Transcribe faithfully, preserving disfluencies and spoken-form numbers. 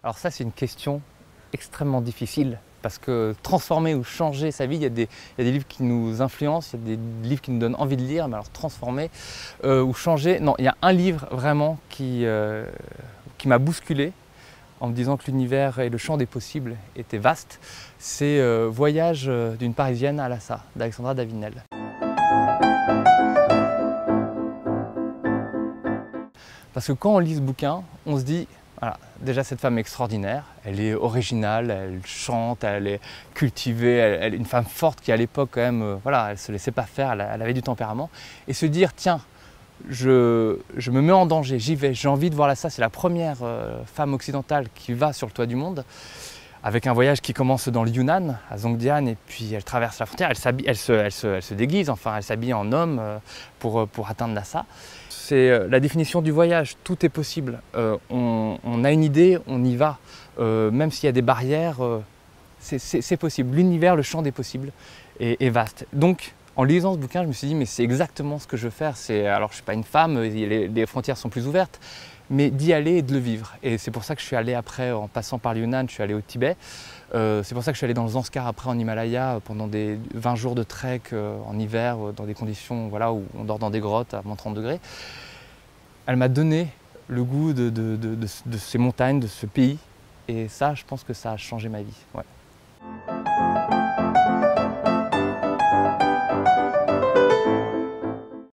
Alors ça, c'est une question extrêmement difficile parce que transformer ou changer sa vie, il y a des, il y a des livres qui nous influencent, il y a des livres qui nous donnent envie de lire, mais alors transformer euh, ou changer, non, il y a un livre vraiment qui, euh, qui m'a bousculé en me disant que l'univers et le champ des possibles étaient vastes. C'est euh, Voyage d'une Parisienne à Lhasa d'Alexandra Davinel. Parce que quand on lit ce bouquin, on se dit, voilà, déjà cette femme est extraordinaire, elle est originale, elle chante, elle est cultivée, elle, elle est une femme forte qui à l'époque quand même, euh, voilà, elle ne se laissait pas faire, elle, elle avait du tempérament. Et se dire, tiens, je, je me mets en danger, j'y vais, j'ai envie de voir Lhasa, c'est la première euh, femme occidentale qui va sur le toit du monde, avec un voyage qui commence dans le Yunnan, à Zhongdian, et puis elle traverse la frontière, elle, s'habille, elle, se, elle, se, elle se déguise, enfin elle s'habille en homme euh, pour, pour atteindre Lhasa. C'est la définition du voyage, tout est possible. Euh, on, on a une idée, on y va. Euh, même s'il y a des barrières, euh, c'est possible. L'univers, le champ des possibles est, est vaste. Donc, en lisant ce bouquin, je me suis dit, mais c'est exactement ce que je veux faire. Alors, je ne suis pas une femme, les, les frontières sont plus ouvertes, mais d'y aller et de le vivre. Et c'est pour ça que je suis allé après, en passant par le Yunnan, je suis allé au Tibet. Euh, c'est pour ça que je suis allé dans le Zanskar après en Himalaya pendant des vingt jours de trek euh, en hiver, euh, dans des conditions voilà, où on dort dans des grottes à moins trente degrés. Elle m'a donné le goût de, de, de, de, de ces montagnes, de ce pays. Et ça, je pense que ça a changé ma vie. Ouais.